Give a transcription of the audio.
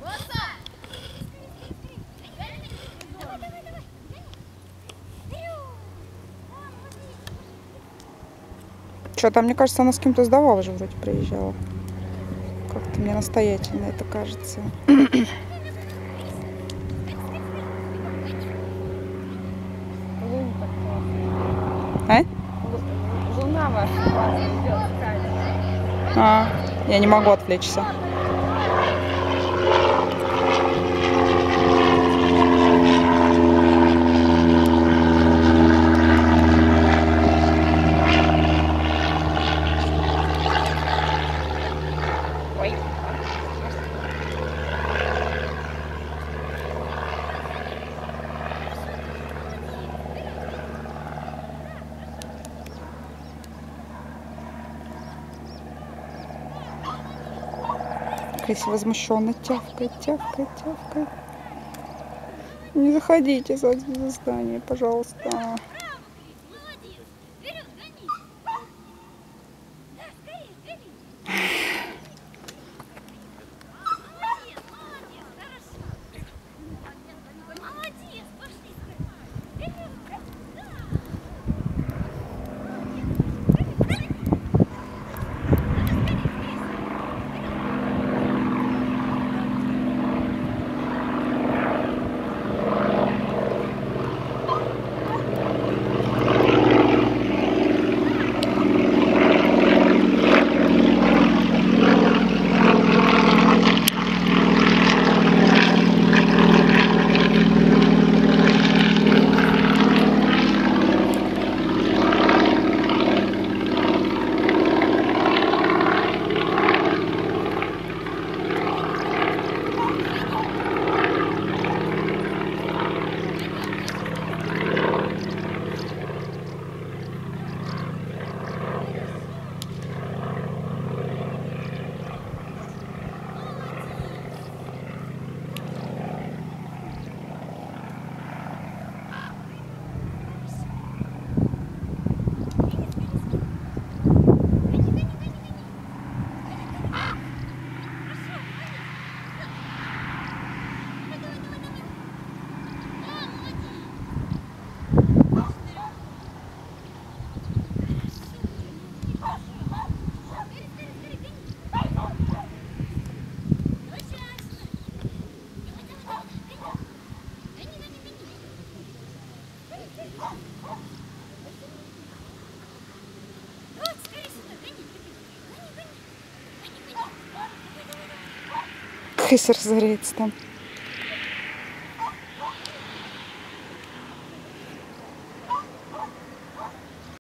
Что-то, мне кажется, она с кем-то сдавала же, вроде приезжала. Как-то мне настоятельно это кажется. А? Луна ваша классная идет. Я не могу отвлечься. Кэсси возмущенно тявкает, тявкает, тявкает. Не заходите за здание, пожалуйста. Кэсси разоряется там.